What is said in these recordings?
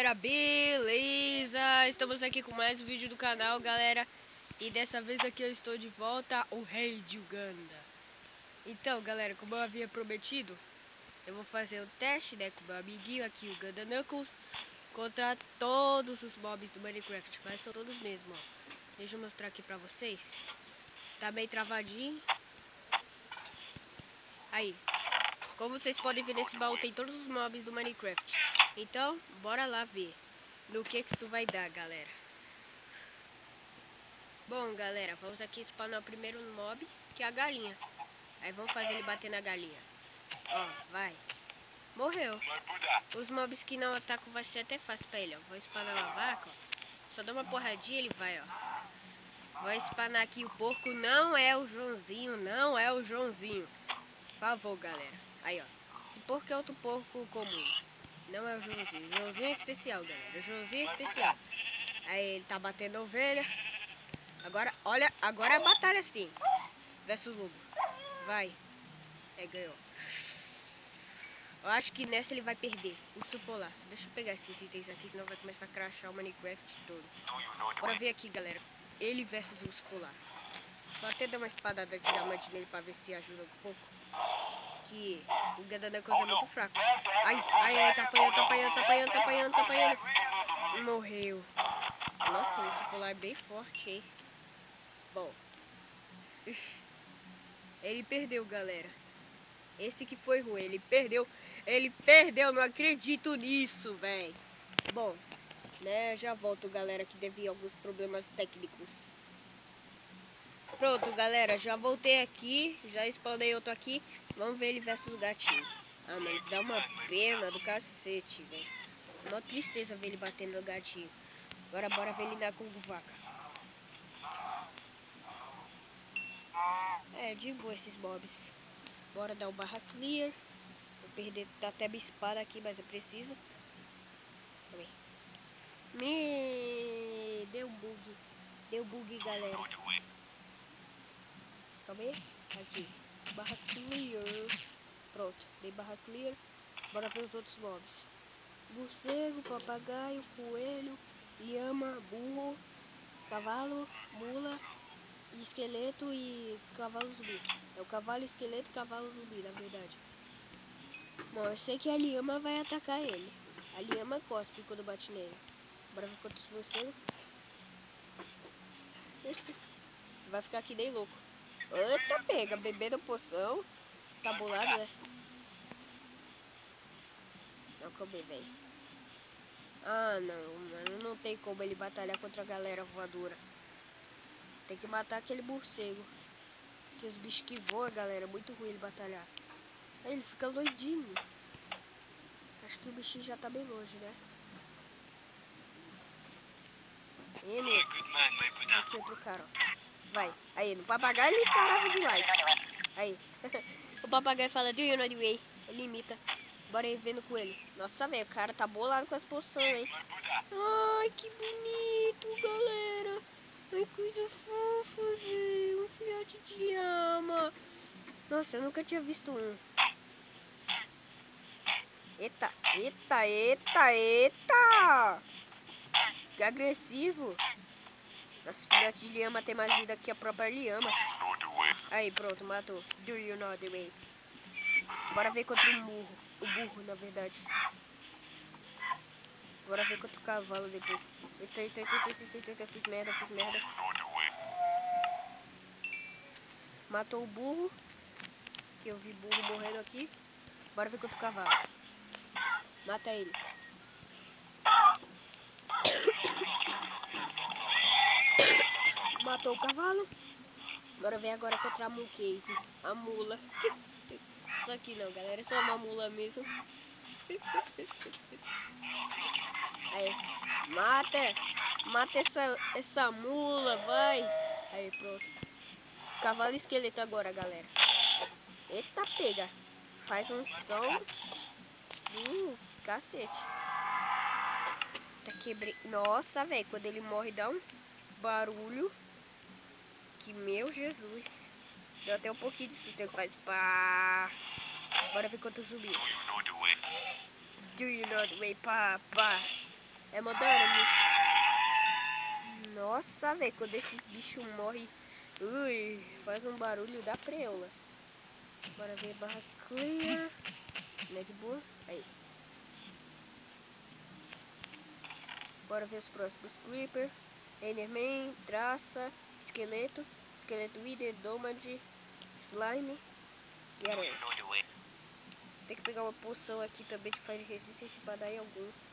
galera, beleza? Estamos aqui com mais um vídeo do canal, galera. E dessa vez aqui eu estou de volta, o rei de Uganda. Então, galera, como eu havia prometido, eu vou fazer o teste, né, com o meu amiguinho aqui, o Uganda Knuckles, contra todos os mobs do Minecraft. Mas são todos mesmo, ó. Deixa eu mostrar aqui pra vocês. Tá meio travadinho. Aí. Como vocês podem ver nesse baú, tem todos os mobs do Minecraft. Então, bora lá ver no que isso vai dar, galera. Bom, galera, vamos aqui spawnar o primeiro mob, que é a galinha. Aí vamos fazer ele bater na galinha. Ó, vai. Morreu. Os mobs que não atacam vai ser até fácil pra ele, ó. Vou spawnar uma vaca, ó. Só dá uma porradinha ele vai, ó. Vou spawnar aqui o porco, não é o Joãozinho, não é o Joãozinho. Por favor, galera. Aí, ó. Esse porco é outro porco comum. Não é o Joãozinho. O Joãozinho é especial, galera. O Joãozinho é especial. Aí ele tá batendo a ovelha. Agora, olha, agora é a batalha sim. Versus lobo. Vai. É, ganhou. Eu acho que nessa ele vai perder. Urso polar. Deixa eu pegar esses itens aqui, senão vai começar a crashar o Minecraft todo. Bora ver aqui, galera. Ele versus urso polar. Vou até dar uma espadada de diamante nele pra ver se ajuda um pouco. Que o Uganda Knuckles é muito fraco. Ai, ai, ai, tá apanhando, tá apanhando, tá apanhando, tá apanhando, tá apanhando. Morreu. Nossa, esse polar é bem forte, hein? Bom. Ele perdeu, galera. Esse que foi ruim, ele perdeu. Ele perdeu, não acredito nisso, velho. Bom, né, já volto, galera, que devido a alguns problemas técnicos. Pronto, galera, já voltei aqui, já spawnei outro aqui. Vamos ver ele versus o gatinho. Ah, mas dá uma pena do cacete, velho. Uma tristeza ver ele batendo no gatinho. Agora bora ver ele na Kung Vaca. É, de boa esses mobs. Bora dar o barra clear. Vou perder até minha espada aqui, mas eu preciso. Me deu bug. Deu bug, galera. Calma aí. Aqui. Barra clear. Pronto. Dei barra clear. Bora ver os outros mobs. Morcego, papagaio, coelho, lhama, burro, cavalo, mula, esqueleto e cavalo zumbi. É o cavalo, esqueleto e cavalo zumbi, na verdade. Bom, eu sei que a lhama vai atacar ele. A lhama cospe quando bate nele. Bora ver quantos morcegos. Vai ficar aqui nem louco. Eita, pega, bebendo poção. Tá bolado, né? Não comer, velho. Ah, não, mano. Não tem como ele batalhar contra a galera voadora. Tem que matar aquele morcego. Porque os bichos que voam, galera, é muito ruim ele batalhar. Aí ele fica doidinho. Acho que o bichinho já tá bem longe, né? Ele. Aqui outro cara, ó. Vai. Aí, no papagaio ele sarava de like. Aí. O papagaio fala, do you know the way? Ele imita. Bora aí vendo com ele. Nossa, velho, o cara tá bolado com as poções, hein? Ai, que bonito, galera. Ai, coisa fofa, velho. Um filhote de ama. Nossa, eu nunca tinha visto um. Eita, eita, eita, eita. Que agressivo. Nossa, filhote de lhama tem mais vida que a própria lhama. Aí, pronto, matou. Do you know the way? Bora ver contra o burro. O burro, na verdade. Bora ver contra o cavalo depois. Eita, eita, eita, eita, eita, eita. Fiz merda, fiz merda. Matou o burro. Que eu vi burro morrendo aqui. Bora ver contra o cavalo. Mata ele. Matou o cavalo. Bora ver agora contra a Mooncase. A mula. Isso aqui não, galera. É só uma mula mesmo. Aí. Mata. Mata essa mula, vai. Aí, pronto. Cavalo esqueleto agora, galera. Eita, pega. Faz um som. Cacete. Tá quebrei. Nossa, velho. Quando ele morre, dá um barulho. Que meu Jesus. Deu até um pouquinho de susto. Ele faz pá. Bora ver quanto zumbi. Do you know the way? Pá, pá. É moderna a música. Nossa, velho, quando esses bichos morrem, ui, faz um barulho da preula. Bora ver barra clear. Né, de boa? Aí. Bora ver os próximos. Creeper, Enderman, Traça, Esqueleto, Esqueleto Wither, Nomad, Slime e Aranha. Tem que pegar uma poção aqui também de Fire Resistance para dar em alguns.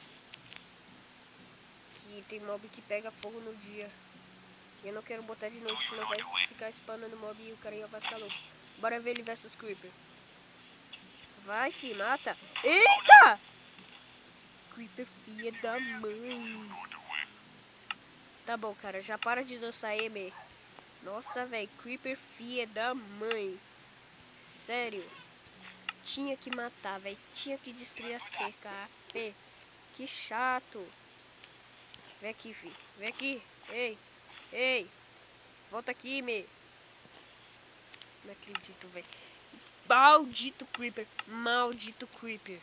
Que tem mob que pega fogo no dia. E eu não quero botar de noite, senão vai ficar spawnando mob e o carinha vai ficar louco. Bora ver ele versus Creeper. Vai, fi, mata. Eita! Creeper, filha da mãe. Tá bom, cara, já para de dançar, M. Nossa, velho, Creeper, filha da mãe. Sério. Tinha que matar, velho. Tinha que destruir a cerca. AP. Que chato. Vem aqui, fi. Vem aqui. Ei. Ei. Volta aqui, me. Não acredito, velho. Maldito Creeper. Maldito Creeper.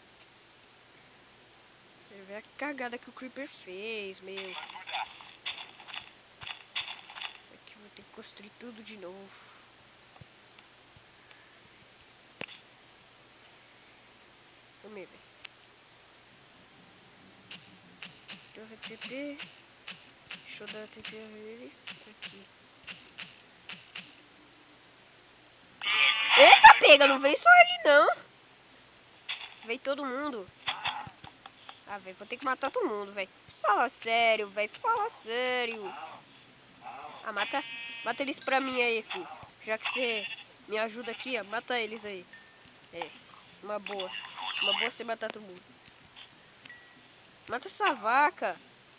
Você vê a cagada que o Creeper fez, meu. Aqui vou ter que construir tudo de novo. Vamos ver. Deixa eu TP. Deixa eu dar TP a ele. Aqui. Eita, pega, não veio só ele não. Veio todo mundo. Ah, velho, vou ter que matar todo mundo, velho. Fala sério, velho. Fala sério. Ah, mata eles pra mim aí, filho. Já que você me ajuda aqui, ó. Mata eles aí. É, uma boa. Uma boa você matar todo mundo. Mata essa vaca.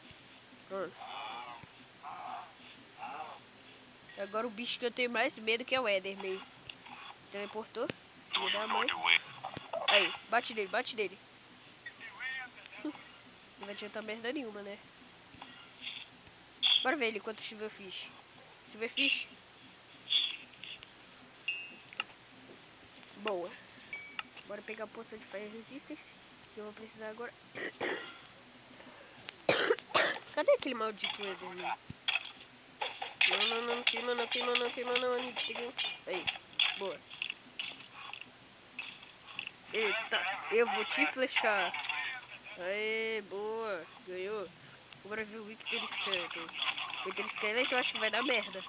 Agora o bicho que eu tenho mais medo que é o Enderman. Teleportou. Filho da mãe. Aí, bate nele, bate nele. Não vai adiantar merda nenhuma, né? Bora ver ele quanto Silverfish. Silverfish. Boa. Bora pegar a poção de Fire Resistance. Que eu vou precisar agora. Cadê aquele maldito Enderman? Não, queima não. Aí, boa. Eita, eu vou te flechar. Aê, boa. Ganhou. Agora viu o Wither Skeleton. O Wither Skeleton eu acho que vai dar merda.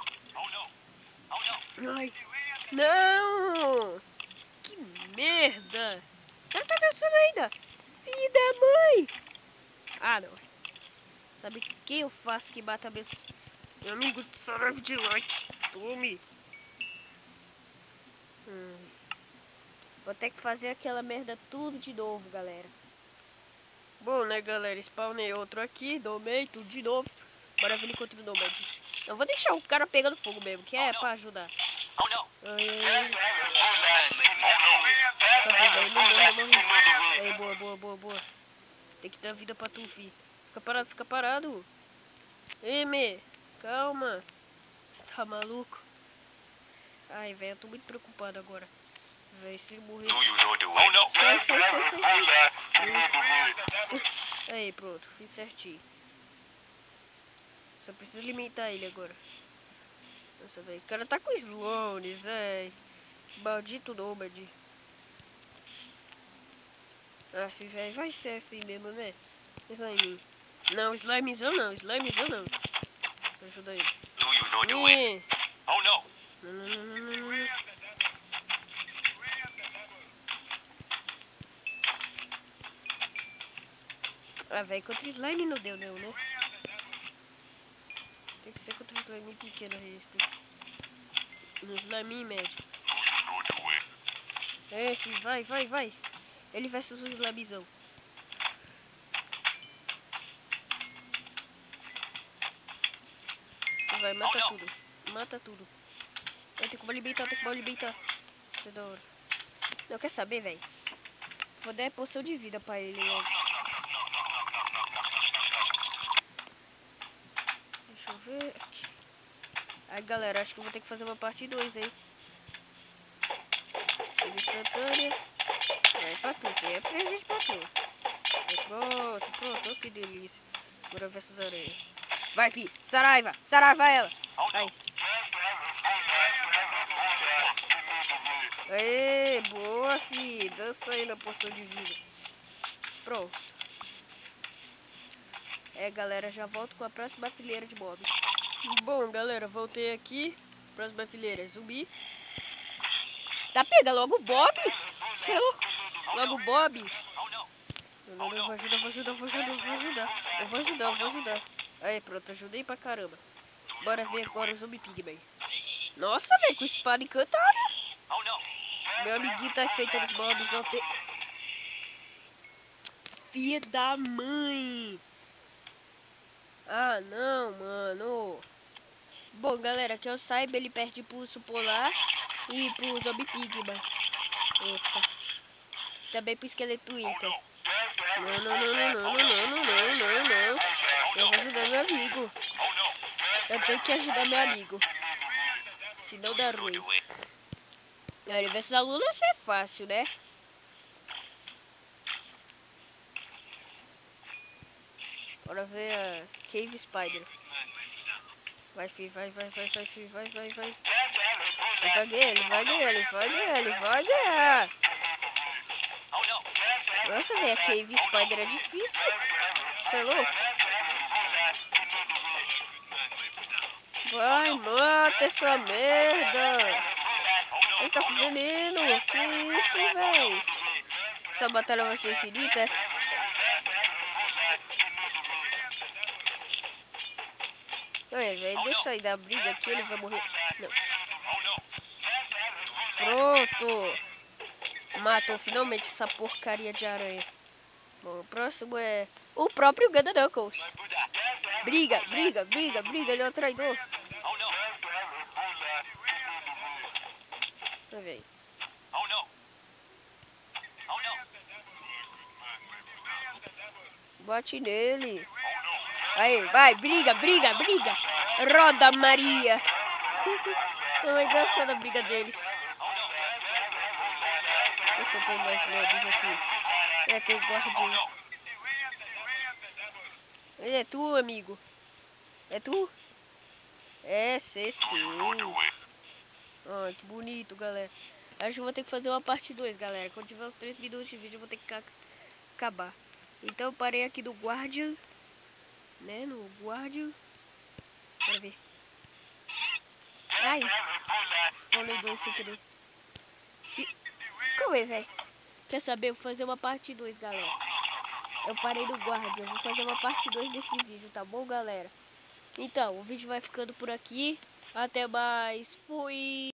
Ai, não! Que merda! Ela tá dançando ainda! Filha da mãe! Ah, não. Sabe o que eu faço que bata meu amigo de Sarave de Light? Tome! Vou ter que fazer aquela merda tudo de novo, galera. Bom, né, galera? Spawnei outro aqui, domei tudo de novo. Bora ver ele contra o Nomad. Eu vou deixar o cara pegando fogo mesmo, que é pra ajudar. Ai. Aí, boa. Tem que dar vida pra tu, fi. Fica parado. Ei, me. Calma. Tá maluco? Ai, velho, eu tô muito preocupado agora. Véi, se morrer. Sai. Aí, pronto, fiz certinho. Só preciso limitar ele agora. Nossa, velho, o cara tá com slones, velho. Maldito Nomad. Ah, velho, vai ser assim mesmo, né? Slime. Não, slimezão não. Ajuda ele. Não. Ah, velho, contra slime não deu, não, né? Tem que ser contra slime pequeno esse. No slime médio. É, filho, vai. Ele versus o slimezão. Vai, mata tudo. Eu tenho que alimentar, Isso é da hora. Não, quer saber, velho? Vou dar poção de vida pra ele logo. Deixa eu ver. Aí, galera, acho que eu vou ter que fazer uma parte 2 aí. Instantânea. Vai pra tu, é presente pra tu. Pronto, pronto. Oh, que delícia. Bora ver essas aranhas. Vai, fi. Saraiva. Saraiva ela. Vai. Aê, boa, fi. Dança aí na poção de vida. Pronto. Galera, já volto com a próxima fileira de mob. Bom, galera, voltei aqui. Próxima fileira, zumbi. Tá, pega logo o Bob. Sei lá. Logo o Bob. Não, eu vou ajudar, vou ajudar, vou ajudar, vou ajudar. Eu vou ajudar, eu vou ajudar. Aí, pronto, ajudei pra caramba. Bora ver agora o Zumbi Pigman. Nossa, velho, com espada encantada. Meu amiguinho tá feito nos mobs, ó. Filha da mãe. Ah, não, mano. Bom, galera, que eu saiba, ele perde pulso polar e pro Zumbi Pigman. Eita. Também pro esqueleto Inca. Não, não, não, não, não, não, não, não, não, não. Eu vou ajudar meu amigo. Eu tenho que ajudar meu amigo. Senão dá ruim. A universo da Luna é fácil, né? Bora ver a Cave Spider. Vai, filho, vai, vai, vai, vai, filho, vai, vai, vai. Ele vai ganhar, ele vai ganhar, ele vai ganhar, ele vai ganhar. Nossa, velho, a Cave Spider é difícil. Você é louco? Vai, mata essa merda. Ele tá com veneno. Que isso, velho? Essa batalha vai ser infinita. Olha, velho, deixa aí dar briga aqui, ele vai morrer. Não. Pronto. Matou finalmente essa porcaria de aranha. Bom, o próximo é o próprio Ganda Knuckles. Briga, briga, briga, briga, ele é o traidor. Vai ver. Bate nele. Aí, vai, briga, briga, briga. Roda Maria. É engraçada a briga deles. Deixa eu ver se tem mais lobos aqui. Tem guardinha. É tu, amigo? É tu? É, sim. Ai, que bonito, galera. Acho que eu vou ter que fazer uma parte 2, galera. Quando tiver uns 3 minutos de vídeo, eu vou ter que acabar. Então eu parei aqui no Guardian. Né, no Guardian. Bora ver. Ai. Spawnei 2 sem querer. Calma aí, velho. Quer saber? Eu vou fazer uma parte 2, galera. Eu parei no Guardian. Vou fazer uma parte 2 desse vídeo, tá bom, galera? Então, o vídeo vai ficando por aqui. Até mais. Fui!